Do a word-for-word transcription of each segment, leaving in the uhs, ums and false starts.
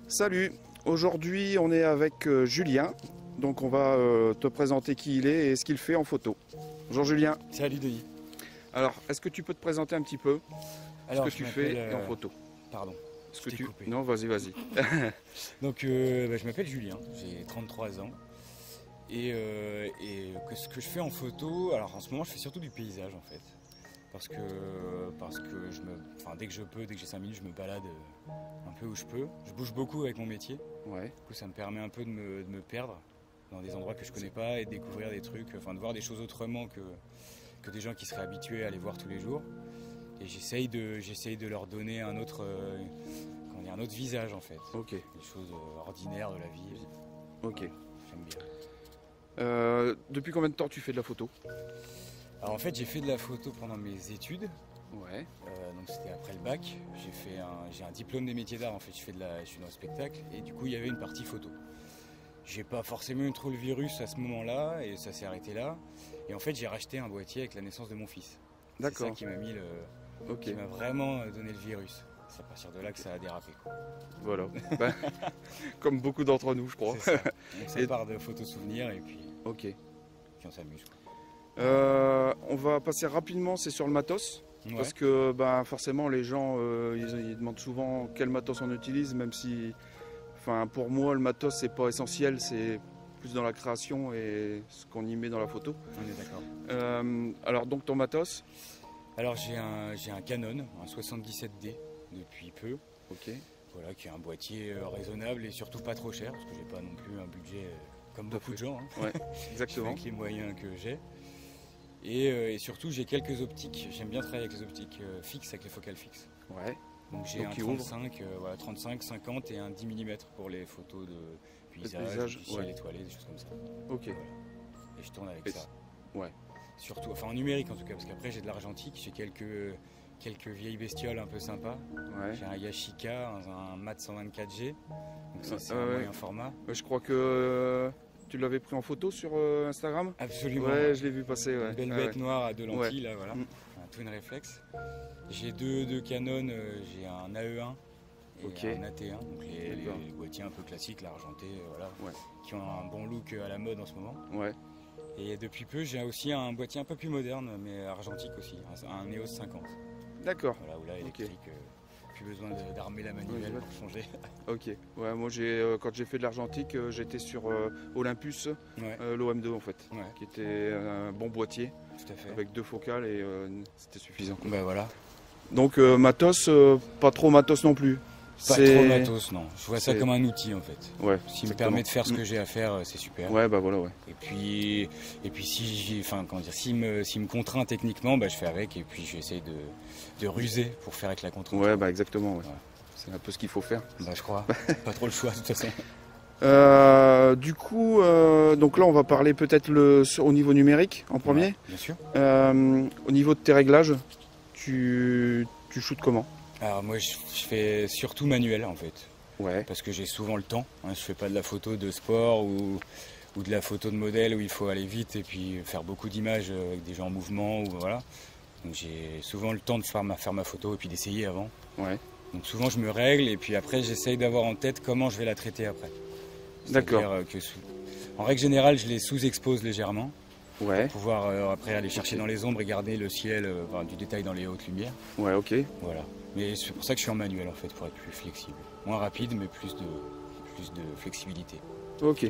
Salut, aujourd'hui on est avec euh, Julien, donc on va euh, te présenter qui il est et ce qu'il fait en photo. Bonjour Julien. Salut Denis. Alors, est-ce que tu peux te présenter un petit peu Alors, ce que tu fais euh... en photo? Pardon. Ce que je tu... coupé. Non, vas-y, vas-y. Donc, euh, bah, je m'appelle Julien, j'ai trente-trois ans. Et, euh, et que ce que je fais en photo, alors en ce moment je fais surtout du paysage en fait. Parce que, parce que je me, enfin, dès que je peux, dès que j'ai cinq minutes, je me balade un peu où je peux. Je bouge beaucoup avec mon métier. Ouais. Du coup, ça me permet un peu de me, de me perdre dans des endroits que je connais pas et de découvrir des trucs, enfin de voir des choses autrement que, que des gens qui seraient habitués à les voir tous les jours. Et j'essaye de, j'essaye de leur donner un autre, euh, comment dire, un autre visage en fait. Ok. Des choses ordinaires de la vie. Ok. J'aime bien. Euh, depuis combien de temps tu fais de la photo? Alors en fait, j'ai fait de la photo pendant mes études. Ouais. Euh, donc c'était après le bac. J'ai fait un, j'ai un diplôme des métiers d'art. En fait, je fais de la, je suis dans le spectacle et du coup, il y avait une partie photo. J'ai pas forcément eu trop le virus à ce moment-là et ça s'est arrêté là. Et en fait, j'ai racheté un boîtier avec la naissance de mon fils. D'accord. C'est ça qui m'a mis le, Ok. qui m'a vraiment donné le virus. C'est à partir de là que ça a dérapé, quoi. Voilà. Ben, comme beaucoup d'entre nous, je crois. C'est ça. Donc ça Et... part de photos souvenirs et puis, Ok. puis on s'amuse, quoi. Euh, on va passer rapidement, c'est sur le matos. Ouais. Parce que ben, forcément les gens euh, ils, ils demandent souvent quel matos on utilise, même si enfin, pour moi le matos c'est pas essentiel, c'est plus dans la création et ce qu'on y met dans la photo. On est d'accord. Euh, alors donc ton matos? Alors j'ai un, j'ai un Canon, un soixante-dix-sept D depuis peu. Ok. Voilà, qui est un boîtier euh, raisonnable et surtout pas trop cher, parce que j'ai pas non plus un budget euh, comme beaucoup de gens. Hein. Ouais, exactement. Avec les moyens que j'ai. Et, euh, et surtout j'ai quelques optiques, j'aime bien travailler avec les optiques euh, fixes, avec les focales fixes. Ouais. Donc j'ai un trente-cinq, euh, voilà, trente-cinq, cinquante et un dix millimètres pour les photos de paysage, paysage, du ciel ouais. étoilé, des choses comme ça. Ok. Voilà. Et je tourne avec et ça. Ouais. Surtout, enfin en numérique en tout cas, parce qu'après j'ai de l'argentique, j'ai quelques, quelques vieilles bestioles un peu sympas. Ouais. J'ai un Yashica, un, un Mat cent vingt-quatre G, donc ça c'est euh, un ouais. moyen format. Je crois que euh, tu l'avais pris en photo sur euh, Instagram? Absolument. Ouais, Ouais. je l'ai vu passer. Ouais. Une belle Ah, bête ouais. noire à deux lentilles, Ouais. là voilà, Mm. un twin réflexe. J'ai deux, deux Canon, euh, j'ai un A E un et Ok. un A T un, donc les, les, les boîtiers un peu classiques, là, argentés, euh, voilà, Ouais. qui ont un bon look à la mode en ce moment. Ouais. Et depuis peu, j'ai aussi un boîtier un peu plus moderne, mais argentique aussi, un, un Neos cinquante. D'accord. Voilà, où là, électrique, Ok. euh, plus besoin de- d'armer la manivelle Ouais, pour changer. Ok. Ouais, moi j'ai euh, quand j'ai fait de l'argentique, euh, j'étais sur euh, Olympus, Ouais, euh, l'O M deux en fait, ouais, qui était un bon boîtier tout à fait. avec deux focales et euh, c'était suffisant. Bah voilà. Donc euh, matos, euh, pas trop matos non plus. Pas C'est- trop matos, non. Je vois ça c'est- comme un outil en fait. Ouais. S'il me exactement. permet de faire ce Mm. que j'ai à faire, euh, c'est super. Ouais, bah voilà, ouais. Et puis, et puis si j'ai, enfin comment dire, s'il me, s'il me contraint techniquement, bah, je fais avec et puis j'essaye de, de ruser pour faire avec la contrainte. Ouais, bah exactement. Ouais. Ouais. C'est un peu ce qu'il faut faire. Bah je crois. Pas trop le choix de toute façon. Euh, du coup, euh, donc là on va parler peut-être le sur- au niveau numérique en premier. Ouais, bien sûr. Euh, au niveau de tes réglages, tu, tu shootes comment? Alors moi je, je fais surtout manuel en fait, Ouais. parce que j'ai souvent le temps. Hein, je fais pas de la photo de sport ou, ou de la photo de modèle où il faut aller vite et puis faire beaucoup d'images avec des gens en mouvement ou voilà. Donc j'ai souvent le temps de faire ma, faire ma photo et puis d'essayer avant. Ouais. Donc souvent je me règle et puis après j'essaye d'avoir en tête comment je vais la traiter après. D'accord. C'est-à-dire, euh, que sous... En règle générale je les sous-expose légèrement Ouais. pour pouvoir euh, après aller chercher dans les ombres et garder le ciel, euh, enfin, du détail dans les hautes lumières. Ouais, ok. Voilà. Mais c'est pour ça que je suis en manuel en fait, pour être plus flexible. Moins rapide mais plus de, plus de flexibilité. Ok.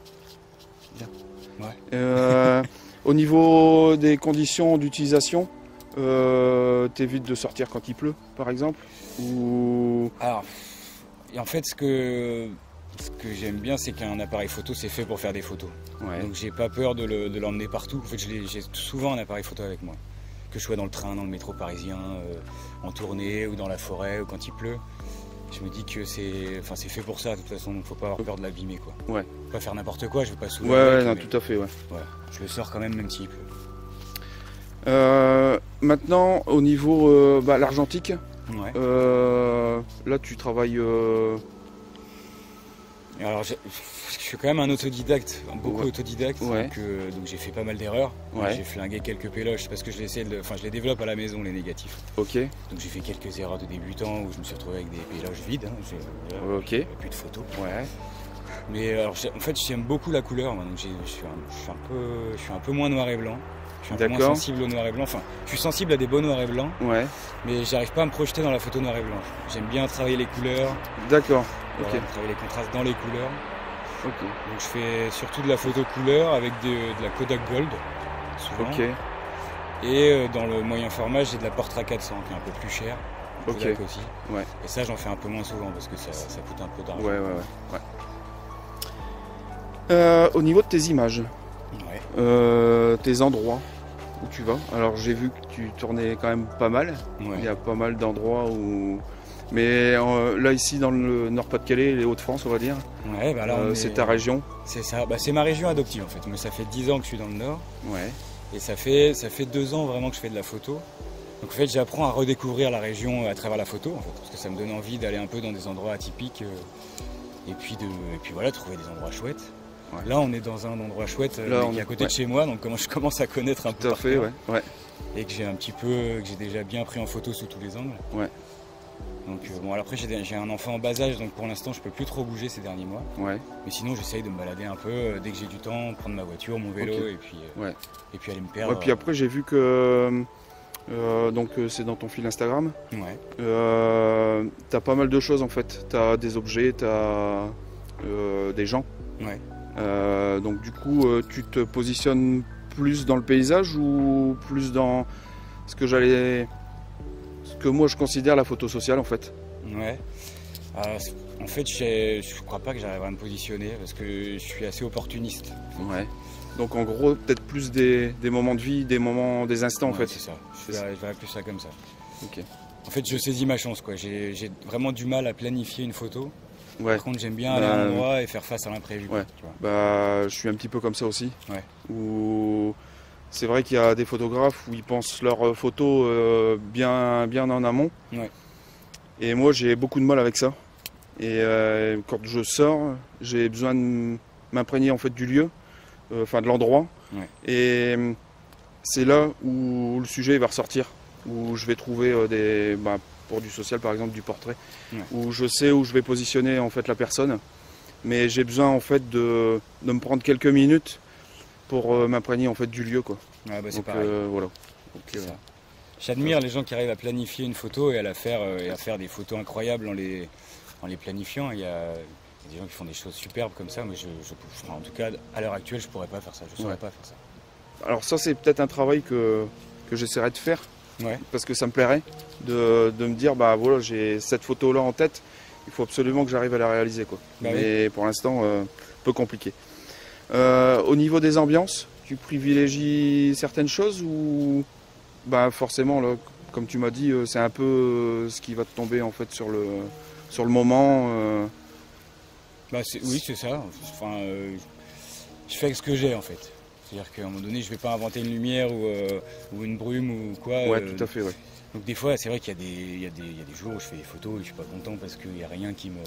Ouais. Euh, au niveau des conditions d'utilisation, euh, t'évites de sortir quand il pleut, par exemple, ou Alors, et en fait ce que, ce que j'aime bien c'est qu'un appareil photo c'est fait pour faire des photos. ouais. Donc j'ai pas peur de, le- de l'emmener partout. En fait, je l'ai- j'ai souvent un appareil photo avec moi. Que je sois dans le train, dans le métro parisien, euh, en tournée ou dans la forêt ou quand il pleut. Je me dis que c'est, enfin, c'est fait pour ça de toute façon, donc faut pas avoir peur de l'abîmer quoi. Ouais. Faut pas faire n'importe quoi, je veux pas saouler. Ouais, avec, ouais, non, mais tout à fait, ouais. voilà. Je le sors quand même même s'il pleut. Euh, maintenant, au niveau euh, bah, l'argentique, Ouais. euh, là tu travailles euh, Alors je, je suis quand même un autodidacte, beaucoup Ouais. autodidacte, Ouais. donc, euh, donc j'ai fait pas mal d'erreurs. Ouais. J'ai flingué quelques péloches parce que je les, essaie de, enfin, je les développe à la maison, les négatifs. Ok, Donc j'ai fait quelques erreurs de débutant où je me suis retrouvé avec des péloches vides, hein, j'ai, voilà, ok, j'avais plus de photos. ouais, Mais alors, j'ai- en fait j'aime beaucoup la couleur, moi, donc j'ai- je suis, un, je, suis un peu, je suis un peu moins noir et blanc. Je suis un peu moins D'accord. sensible au noir et blanc. Enfin, je suis sensible à des beaux noirs et blancs, ouais, mais j'arrive pas à me projeter dans la photo noir et blanc. J'aime bien travailler les couleurs, d'accord, ok, voilà, travailler les contrastes dans les couleurs. ok, Donc je fais surtout de la photo couleur avec de, de la Kodak Gold, souvent. ok, Et euh, dans le moyen format, j'ai de la Portra quatre cents qui est un peu plus cher. Ok. Kodak aussi. ouais, Et ça, j'en fais un peu moins souvent parce que ça, ça coûte un peu ouais, d'argent. ouais, ouais. ouais. Euh, au niveau de tes images, Ouais. euh, tes endroits où tu vas, alors j'ai vu que tu tournais quand même pas mal, Ouais. il y a pas mal d'endroits où... Mais euh, là ici dans le Nord-Pas-de-Calais, les Hauts-de-France on va dire, Ouais, bah là, on euh, est- c'est ta région. C'est ça. Bah, c'est ma région adoptive en fait. Mais ça fait dix ans que je suis dans le Nord. Ouais, Et ça fait, ça fait deux ans vraiment que je fais de la photo. Donc en fait, j'apprends à redécouvrir la région à travers la photo, en fait, parce que ça me donne envie d'aller un peu dans des endroits atypiques euh, et puis de, et puis voilà, trouver des endroits chouettes. Ouais. Là, on est dans un endroit chouette euh, Là, mais on qui est est- à côté ouais. de chez moi, donc comment je commence à connaître un peu tout à par fait, cœur, ouais, ouais, et que j'ai un petit peu, que j'ai déjà bien pris en photo sous tous les angles. Ouais. Donc euh, bon, alors après j'ai des- j'ai un enfant en bas âge, donc pour l'instant je peux plus trop bouger ces derniers mois. ouais, Mais sinon, j'essaye de me balader un peu euh, dès que j'ai du temps, prendre ma voiture, mon vélo, Ok. et puis euh, ouais. et puis aller me Ouais, perdre. puis après j'ai vu que euh, donc euh, c'est dans ton fil Instagram. Ouais. Euh, t'as pas mal de choses en fait. T'as des objets, t'as euh, des gens. Ouais. Euh, donc du coup, euh, tu te positionnes plus dans le paysage ou plus dans ce que j'allais, ce que moi je considère la photo sociale en fait. Ouais. Euh, en fait, je je crois pas que j'arriverai à me positionner parce que je suis assez opportuniste. Ouais. Donc en gros, peut-être plus des, des moments de vie, des moments, des instants en Ouais, fait. c'est ça. C'est Je verrais, je verrais plus ça comme ça. Ok. En fait, je saisis ma chance, quoi. J'ai j'ai vraiment du mal à planifier une photo. Ouais. Par contre, j'aime bien aller à Bah, un endroit et faire face à l'imprévu. quoi, ouais. tu vois. Bah, je suis un petit peu comme ça aussi. Ouais. Où c'est vrai qu'il y a des photographes où ils pensent leurs photos euh, bien, bien en amont. Ouais. Et moi, j'ai beaucoup de mal avec ça. Et euh, quand je sors, j'ai besoin de m'imprégner en fait du lieu, euh, enfin de l'endroit. Ouais. Et euh, c'est là où le sujet va ressortir, où je vais trouver euh, des, bah, pour du social par exemple, du portrait, Ouais. où je sais où je vais positionner en fait la personne. Mais j'ai besoin en fait de, de me prendre quelques minutes pour euh, m'imprégner en fait du lieu, quoi. Ouais, bah, c'est Donc pareil. euh, voilà. Donc, C'est euh, ça. J'admire les gens qui arrivent à planifier une photo et à la faire euh, et à faire des photos incroyables en les, en les planifiant. Il y, a, il y a des gens qui font des choses superbes comme ça, mais je, je- enfin, en tout cas à l'heure actuelle je pourrais pas faire ça. Je saurais Ouais. pas faire ça. Alors ça c'est peut-être un travail que, que j'essaierai de faire. Ouais. Parce que ça me plairait de, de me dire bah voilà, j'ai cette photo là en tête, il faut absolument que j'arrive à la réaliser, quoi. Bah Mais pour l'instant euh, peu compliqué. Euh, au niveau des ambiances, tu privilégies certaines choses ou bah forcément là, comme tu m'as dit, euh, c'est un peu euh, ce qui va te tomber en fait sur le sur le moment. euh. Bah, c'est- oui, c'est ça. Enfin, euh, je fais avec ce que j'ai en fait. C'est-à-dire qu'à un moment donné, je vais pas inventer une lumière ou, euh, ou une brume ou quoi. Ouais, euh, tout à fait, ouais. Donc des fois, c'est vrai qu'il y a des, il y a des, il y a des jours où je fais des photos et je suis pas content parce qu'il n'y a rien qui me,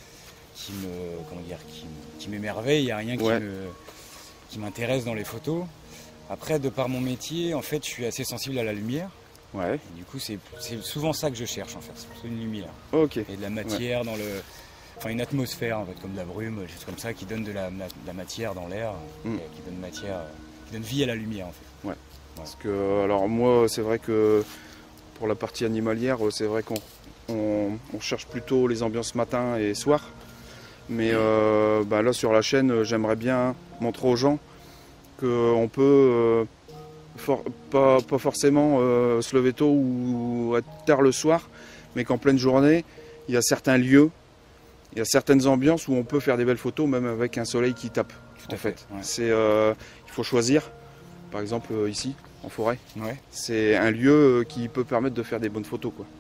qui me, comment dire, qui, me- qui m'émerveille. Il n'y a rien qui Ouais. me, qui m'intéresse dans les photos. Après, de par mon métier, en fait, je suis assez sensible à la lumière. Ouais. Et du coup, c'est, c'est souvent ça que je cherche en fait, c'est plutôt une lumière Ok. et de la matière dans le, enfin une atmosphère en fait, comme de la brume, des choses comme ça qui donne de la, de la matière dans l'air, Mm. et qui donne matière, qui donne vie à la lumière en fait. Parce que alors moi c'est vrai que pour la partie animalière, c'est vrai qu'on on, on cherche plutôt les ambiances matin et soir. Mais euh, bah là sur la chaîne, j'aimerais bien montrer aux gens qu'on peut euh, for- pas, pas forcément euh, se lever tôt ou être tard le soir, mais qu'en pleine journée, il y a certains lieux, il y a certaines ambiances où on peut faire des belles photos même avec un soleil qui tape. Tout à En fait, fait, ouais. c'est euh, il faut choisir. Par exemple euh, ici, en forêt, Ouais. c'est un lieu euh, qui peut permettre de faire des bonnes photos, quoi.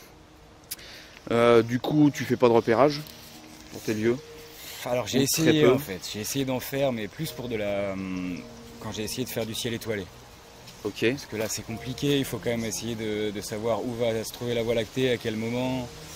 Euh, du coup, tu fais pas de repérage pour tes lieux. Alors j'ai Ou très essayé peu. en fait, j'ai essayé d'en faire, mais plus pour de la, hum, quand j'ai essayé de faire du ciel étoilé. Ok. Parce que là c'est compliqué, il faut quand même essayer de, de savoir où va se trouver la Voie lactée, à quel moment.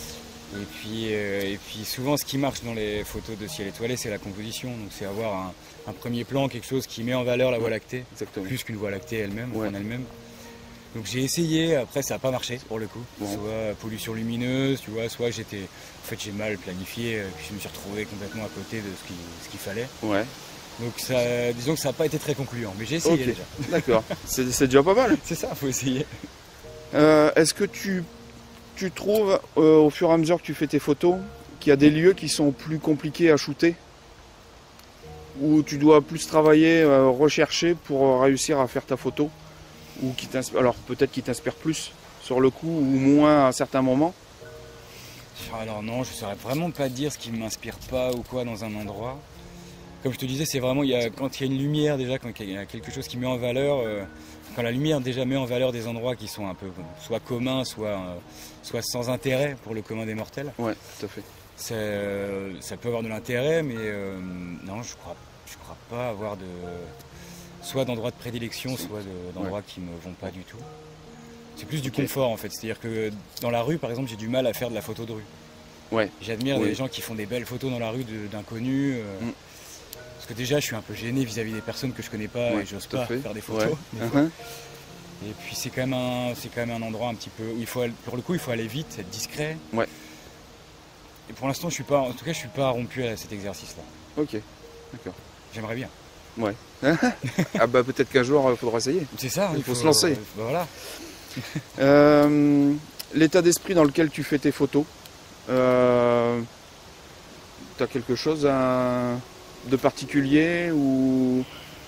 Et puis, euh, et puis souvent ce qui marche dans les photos de ciel étoilé, c'est la composition. Donc c'est avoir un, un premier plan, quelque chose qui met en valeur la Voie lactée, Exactement. plus qu'une Voie lactée elle-même, Ouais. en elle-même. Donc j'ai essayé, après ça n'a pas marché pour le coup. Bon. Soit pollution lumineuse, tu vois, soit j'étais. En fait j'ai mal planifié, puis je me suis retrouvé complètement à côté de ce qu'il ce qu'il fallait. Ouais. Donc ça, disons que ça n'a pas été très concluant, mais j'ai essayé Ok. déjà. D'accord. C'est c'est déjà pas mal. C'est ça, faut essayer. Euh, Est-ce que tu, tu trouves, euh, au fur et à mesure que tu fais tes photos, qu'il y a des lieux qui sont plus compliqués à shooter, où tu dois plus travailler, euh, rechercher pour réussir à faire ta photo, ou qui t'inspire, alors peut-être qui t'inspire plus sur le coup ou moins à certains moments? Alors non, je ne saurais vraiment pas dire ce qui ne m'inspire pas ou quoi dans un endroit. Comme je te disais, c'est vraiment il y a, quand il y a une lumière déjà, quand il y a quelque chose qui met en valeur, euh, quand la lumière déjà met en valeur des endroits qui sont un peu soit communs, soit, euh, soit sans intérêt pour le commun des mortels, Ouais, tout à fait. ça, euh, ça peut avoir de l'intérêt, mais euh, non, je crois, je crois pas avoir de soit d'endroits de prédilection, soit de- d'endroits Ouais. qui me vont pas du tout. C'est plus du Ok. confort en fait, c'est-à-dire que dans la rue, par exemple, j'ai du mal à faire de la photo de rue. Ouais. J'admire Oui. les gens qui font des belles photos dans la rue de- d'inconnus. euh, Mm. Parce que déjà, je suis un peu gêné vis-à-vis des personnes que je connais pas Ouais, et j'ose tout à pas fait. faire des photos. Ouais. des fois. Mhm. Et puis c'est quand même un, c'est quand même un endroit un petit peu où il faut, aller- pour le coup, il faut aller vite, être discret. Ouais. Et pour l'instant, je suis pas, en tout cas, je suis pas rompu à cet exercice-là. Ok, d'accord. J'aimerais bien. Ouais. Ah bah peut-être qu'un jour il faudra essayer. C'est ça. Il faut se lancer. euh, bah voilà. Euh, L'état d'esprit dans lequel tu fais tes photos, euh, tu as quelque chose à- de particulier ou...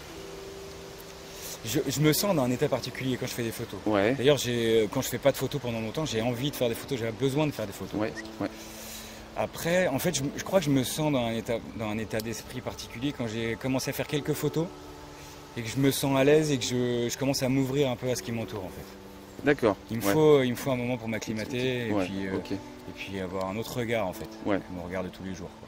Je, je me sens dans un état particulier quand je fais des photos. Ouais, D'ailleurs, j'ai- quand je fais pas de photos pendant longtemps, j'ai envie de faire des photos, j'ai besoin de faire des photos. ouais, ouais. Après, en fait, je, je crois que je me sens dans un état, dans un état d'esprit particulier quand j'ai commencé à faire quelques photos et que je me sens à l'aise et que je, je commence à m'ouvrir un peu à ce qui m'entoure en fait. D'accord. Il me, ouais. faut, il me faut un moment pour m'acclimater et, Ouais, puis, euh, ok. et puis avoir un autre regard en fait. Ouais. Mon regard de tous les jours.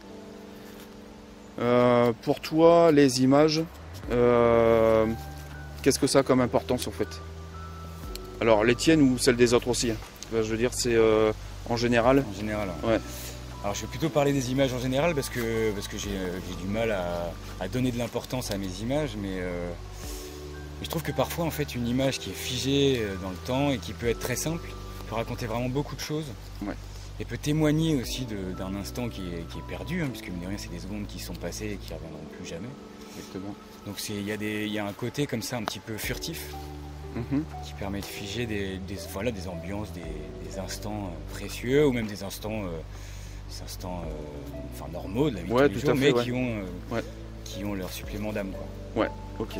Quoi. Euh, pour toi, les images, euh, qu'est-ce que ça a comme importance en fait? Alors les tiennes ou celles des autres aussi, hein. Je veux dire, c'est euh, en général. En général. hein. Ouais. Alors je vais plutôt parler des images en général parce que, parce que j'ai euh, j'ai du mal à, à donner de l'importance à mes images, mais, euh, mais je trouve que parfois en fait une image qui est figée euh, dans le temps et qui peut être très simple peut raconter vraiment beaucoup de choses. Ouais. Et peut témoigner aussi de- d'un instant qui est, qui est perdu, hein, puisque mine de rien c'est des secondes qui sont passées et qui ne reviendront plus jamais. Exactement. Donc c'est- il y, a des- il y a un côté comme ça un petit peu furtif Mhm. qui permet de figer des, des- voilà, des ambiances, des, des instants euh, précieux ou même des instants, euh, des instants euh, enfin, normaux de la vie de Ouais, tous les tout à jours, fait, mais ouais. qui, ont, euh, Ouais. qui ont leur supplément d'âme. quoi. Ok.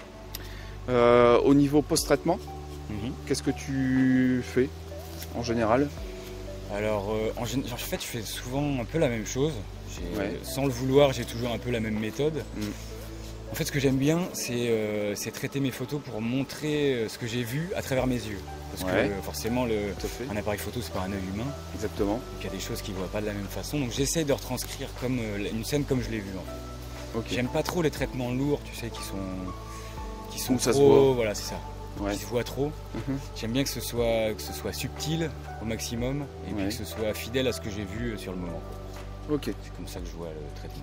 Euh, au niveau post-traitement, Mhm. qu'est-ce que tu fais en général? Alors euh, en, gén- en fait je fais souvent un peu la même chose. J'ai- Ouais. Sans le vouloir j'ai toujours un peu la même méthode. Mm. En fait ce que j'aime bien c'est euh, c'est traiter mes photos pour montrer euh, ce que j'ai vu à travers mes yeux. Parce Ouais. que euh, forcément le, Tout à fait. un appareil photo c'est pas un œil humain. Exactement. Il y a des choses qu'ils ne voient pas de la même façon. Donc j'essaie de retranscrire comme, euh, une scène comme je l'ai vue. En fait. Ok. J'aime pas trop les traitements lourds, tu sais, qui sont, qui sont Où ça se trop, voit. voilà, c'est ça, Ouais. qui se voient trop. Mhm. J'aime bien que ce soit, que ce soit subtil au maximum et puis Ouais. que ce soit fidèle à ce que j'ai vu euh, sur le moment. Ok. C'est comme ça que je vois le traitement.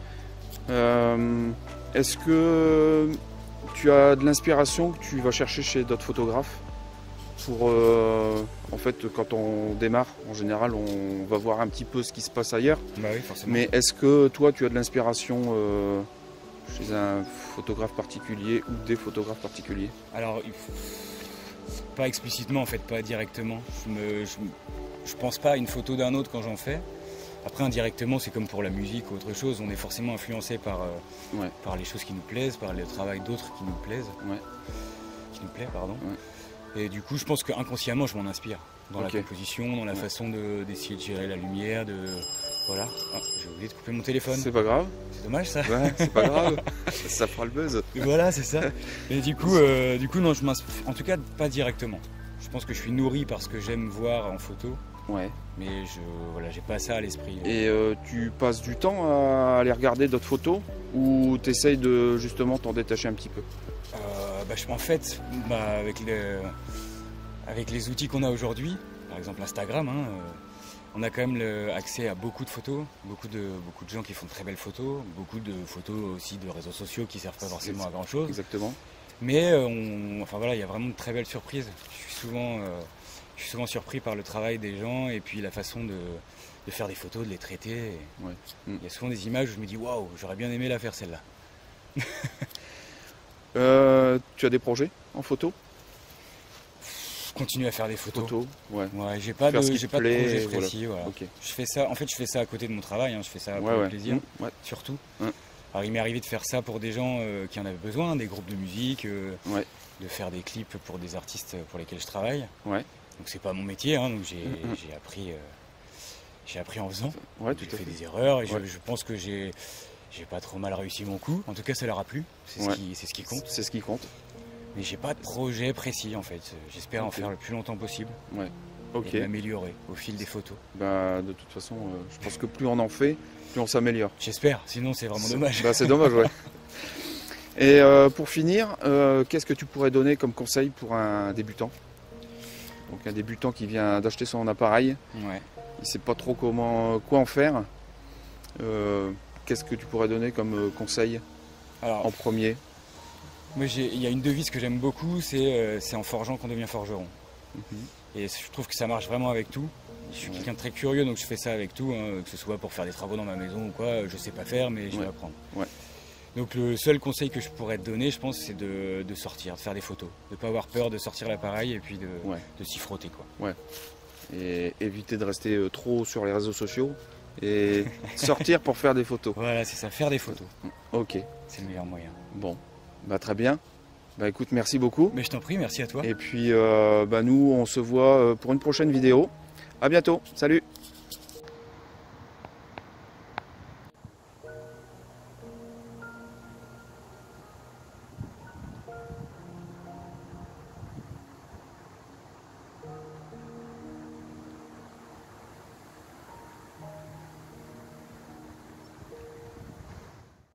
Euh, Est-ce que tu as de l'inspiration que tu vas chercher chez d'autres photographes pour, euh, en fait, quand on démarre, en général, on va voir un petit peu ce qui se passe ailleurs. Bah oui, forcément. Mais est-ce que toi, tu as de l'inspiration euh, chez un photographe particulier ou des photographes particuliers? Alors, il faut- pas explicitement en fait, pas directement. Je me, je, je pense pas à une photo d'un autre quand j'en fais. Après, indirectement, c'est comme pour la musique ou autre chose, on est forcément influencé par, euh, Ouais. par les choses qui nous plaisent, par le travail d'autres qui nous plaisent, Ouais. qui nous plaît, pardon. Ouais. Et du coup, je pense qu'inconsciemment, je m'en inspire dans Ok. la composition, dans la Ouais. façon de- d'essayer de gérer la lumière, de voilà. Ah, j'ai oublié de couper mon téléphone. C'est pas grave. C'est dommage ça. Ouais, c'est pas grave. Ça fera le buzz. Voilà, c'est ça. Et du coup, euh, du coup, non, je m'inspire. En tout cas, pas directement. Je pense que je suis nourri par ce que j'aime voir en photo, Ouais. mais je, voilà, j'ai pas ça à l'esprit. Et euh, tu passes du temps à aller regarder d'autres photos ou tu essayes de justement t'en détacher un petit peu? Euh, bah, je, en fait, bah, avec, les, avec les outils qu'on a aujourd'hui, par exemple Instagram, hein, euh, on a quand même le, accès à beaucoup de photos, beaucoup de, beaucoup de gens qui font de très belles photos, beaucoup de photos aussi de réseaux sociaux qui ne servent pas forcément à grand chose. Exactement. Mais on, enfin voilà, il y a vraiment de très belles surprises. Je suis souvent, euh, je suis souvent surpris par le travail des gens et puis la façon de, de faire des photos, de les traiter. Et Ouais. il y a souvent des images où je me dis waouh, j'aurais bien aimé la faire celle-là. Euh, tu as des projets en photo? Je continue à faire des photos. Photo, ouais. Ouais, j'ai pas Faire de, ce qui j'ai te pas de plaît, projet voilà. précis. Voilà. Ok. Je fais ça. En fait, je fais ça à côté de mon travail. Hein, je fais ça pour Ouais, le ouais. plaisir, Mmh, ouais. surtout. Ouais. Alors, il m'est arrivé de faire ça pour des gens euh, qui en avaient besoin, des groupes de musique, euh, Ouais. de faire des clips pour des artistes pour lesquels je travaille. Ouais. Donc c'est pas mon métier, hein, donc j'ai Mmh, mmh. j'ai appris, euh, j'ai appris en faisant. Ouais, J'ai tout à fait fait. des erreurs et je, Ouais. je pense que j'ai j'ai pas trop mal réussi mon coup. En tout cas, ça leur a plu. C'est Ouais. ce qui, c'est ce qui compte. C'est ce qui compte. Mais j'ai pas de projet précis en fait. J'espère en Ok. faire le plus longtemps possible Ouais. Ok. et m'améliorer au fil des photos. Bah, de toute façon, euh, je pense que plus on en fait, plus on s'améliore. J'espère. Sinon, c'est vraiment C'est- dommage. Bah, c'est dommage, ouais. Et euh, pour finir, euh, qu'est-ce que tu pourrais donner comme conseil pour un débutant? Donc un débutant qui vient d'acheter son appareil, Ouais. il ne sait pas trop comment, quoi en faire. Euh, qu'est-ce que tu pourrais donner comme euh, conseil Alors, en premier? moi, j'ai- il y a une devise que j'aime beaucoup, c'est euh, c'est en forgeant qu'on devient forgeron. Mhm. Et je trouve que ça marche vraiment avec tout. Je suis Ouais. quelqu'un de très curieux, donc je fais ça avec tout, hein, que ce soit pour faire des travaux dans ma maison ou quoi. Je sais pas faire, mais je Ouais. vais apprendre. Ouais. Donc le seul conseil que je pourrais te donner, je pense, c'est de, de sortir, de faire des photos, de pas avoir peur de sortir l'appareil et puis de, Ouais. de s'y frotter, quoi. Et éviter de rester euh, trop sur les réseaux sociaux et sortir pour faire des photos. Voilà, c'est ça, faire des photos, Ok, c'est le meilleur moyen. bon, bah, très bien. Bah écoute, merci beaucoup. Mais je t'en prie, merci à toi. Et puis euh, bah, nous, on se voit euh, pour une prochaine vidéo. À bientôt, salut!